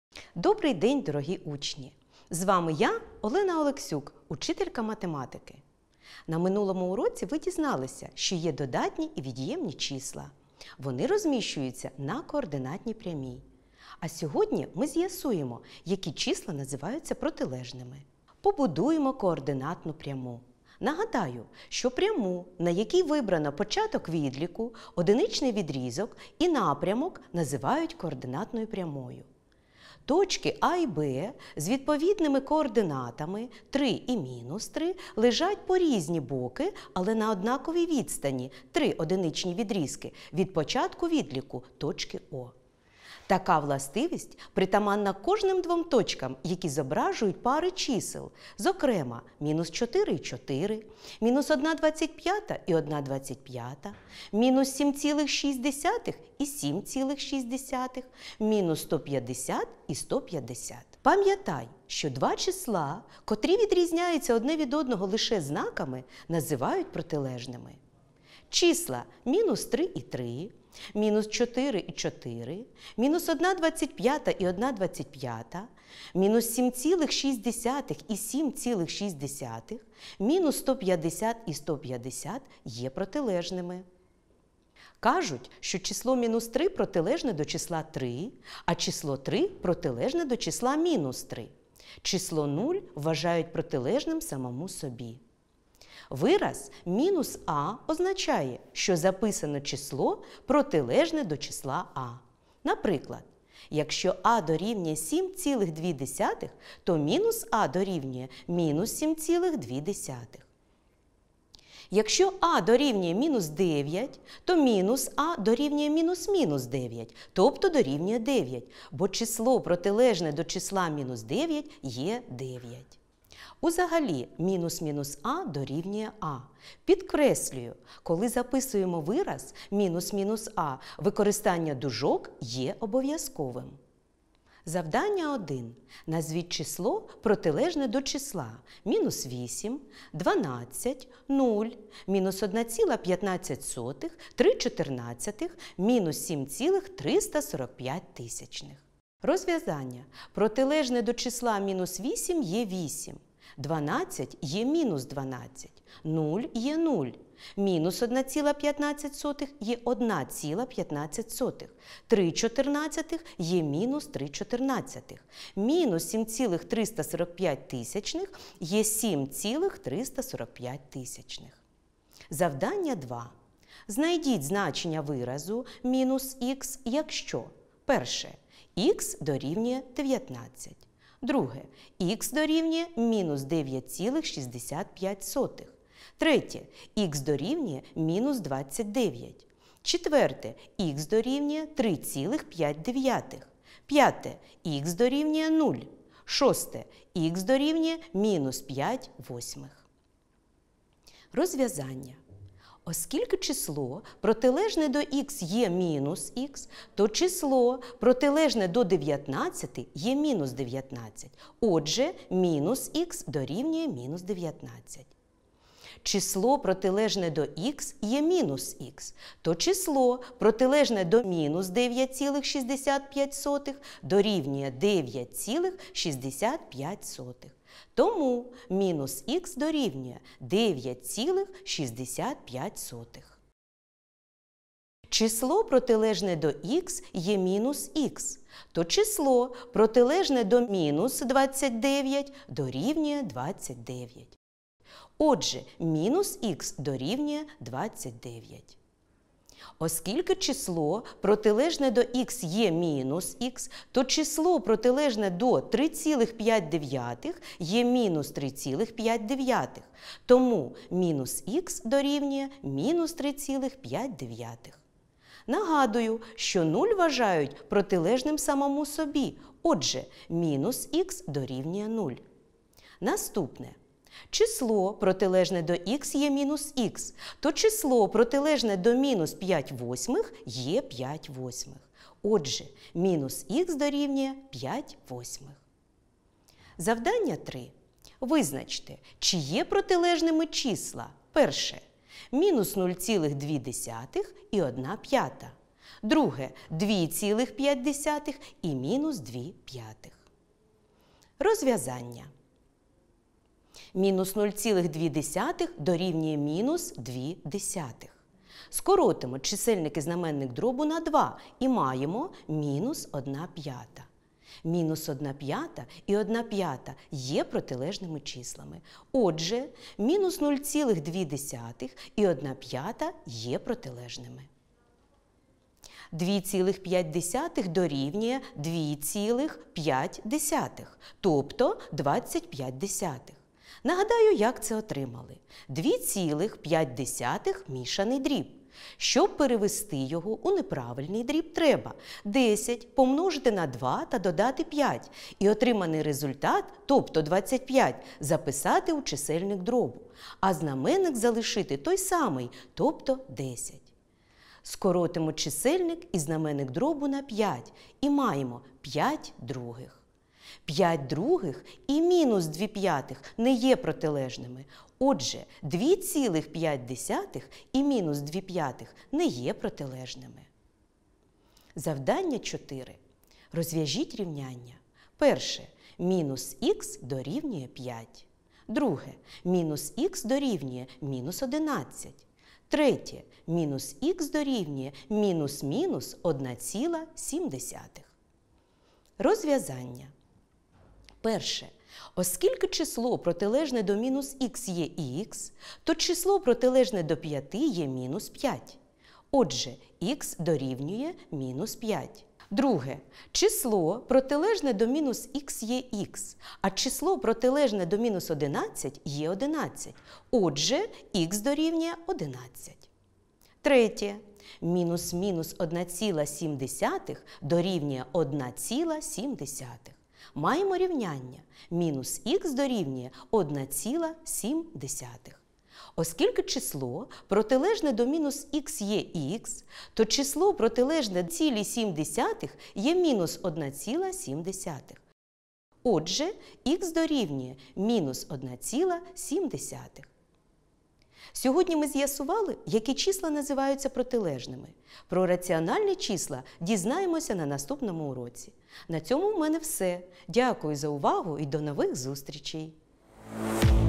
Добрий день, дорогі учні! З вами я, Олена Олексюк, учителька математики. На минулому уроці ви дізналися, що є додатні і від'ємні числа. Вони розміщуються на координатній прямій. А сьогодні ми з'ясуємо, які числа називаються протилежними. Побудуємо координатну пряму. Нагадаю, що пряму, на якій вибрано початок відліку, одиничний відрізок і напрямок називають координатною прямою. Точки А і Б з відповідними координатами 3 і мінус 3 лежать по різні боки, але на однаковій відстані 3 одиничні відрізки від початку відліку точки О. Така властивість притаманна кожним двом точкам, які зображують пари чисел, зокрема, мінус 4 і 4, мінус 1,25 і 1,25, мінус 7,6 і 7,6, мінус 150 і 150. Пам'ятай, що два числа, котрі відрізняються одне від одного лише знаками, називають протилежними. Числа мінус 3 і 3, мінус 4 і 4, мінус 1,25 і 1,25, мінус 7,6 і 7,6, мінус 150 і 150 є протилежними. Кажуть, що число мінус 3 протилежне до числа 3, а число 3 протилежне до числа мінус 3. Число 0 вважають протилежним самому собі. Вираз мінус А означає, що записано число протилежне до числа А. Наприклад, якщо А дорівнює 7,2, то мінус А дорівнює мінус 7,2. Якщо А дорівнює мінус 9, то мінус А дорівнює мінус 9, тобто дорівнює 9, бо число протилежне до числа мінус 9 є 9. Узагалі, мінус А дорівнює А. Підкреслюю, коли записуємо вираз мінус А, використання дужок є обов'язковим. Завдання 1. Назвіть число протилежне до числа мінус 8, 12, 0, мінус 1,15, 3,14, мінус 7,345. Розв'язання. Протилежне до числа мінус 8 є 8. 12 є мінус 12, 0 є 0, мінус 1,15 є 1,15, 3,14 є мінус 3,14, мінус 7,345 є 7,345. Завдання 2. Знайдіть значення виразу мінус х, якщо перше, х дорівнює 19. Друге, х дорівнює мінус 9,65. Третє, х дорівнює мінус 29. Четверте, х дорівнює 3,5. П'яте, х дорівнює 0. Шосте, х дорівнює мінус 5 восьмих. Розв'язання. Оскільки число протилежне до х є мінус х, то число протилежне до 19 є мінус 19. Отже, мінус х дорівнює мінус 19. Число протилежне до х є мінус х, то число протилежне до мінус 9,65 дорівнює 9,65. Тому мінус х дорівнює 9,65. Число протилежне до х є мінус х, то число протилежне до мінус 29 дорівнює 29. Отже, мінус х дорівнює 29. Оскільки число протилежне до х є мінус х, то число протилежне до 3,5 є мінус 3,5. Тому мінус х дорівнює мінус 3,5. Нагадую, що 0 вважають протилежним самому собі. Отже, мінус х дорівнює 0. Наступне. Число протилежне до х є мінус х, то число протилежне до мінус 5 восьмих є 5 восьмих. Отже, мінус х дорівнює 5 восьмих. Завдання 3. Визначте, чи є протилежними числа. Перше. Мінус 0,2 і 1 п'ята. Друге – 2,5 і мінус 2,5. Розв'язання. Мінус 0,2 дорівнює мінус 2. Скоротимо чисельник і знаменник дробу на 2 і маємо мінус 1/5. Мінус 1/5 і 1/5 є протилежними числами. Отже, мінус 0,2 і 1/5 є протилежними. 2,5 дорівнює 2,5, тобто 25. Нагадаю, як це отримали. 2,5 – мішаний дріб. Щоб перевести його у неправильний дріб, треба 10 помножити на 2 та додати 5. І отриманий результат, тобто 25, записати у чисельник дробу. А знаменник залишити той самий, тобто 10. Скоротимо чисельник і знаменник дробу на 5 і маємо 5 других. 5 других і мінус 2/5 не є протилежними. Отже, 2,5 і мінус 2/5 не є протилежними. Завдання 4. Розв'яжіть рівняння. Перше. Мінус х дорівнює 5. Друге. Мінус х дорівнює мінус 11. Третє. Мінус х дорівнює мінус 1,7. Розв'язання. Перше. Оскільки число протилежне до мінус х є х, то число протилежне до 5 є мінус 5. Отже, х дорівнює мінус 5. Друге. Число протилежне до мінус х є х, а число протилежне до мінус 11 є 11. Отже, х дорівнює 11. Третє. Мінус 1,7 дорівнює 1,7. Маємо рівняння. Мінус х дорівнює 1,7. Оскільки число протилежне до мінус х є х, то число протилежне 1,7 є мінус 1,7. Отже, х дорівнює мінус 1,7. Сьогодні ми з'ясували, які числа називаються протилежними. Про раціональні числа дізнаємося на наступному уроці. На цьому в мене все. Дякую за увагу і до нових зустрічей!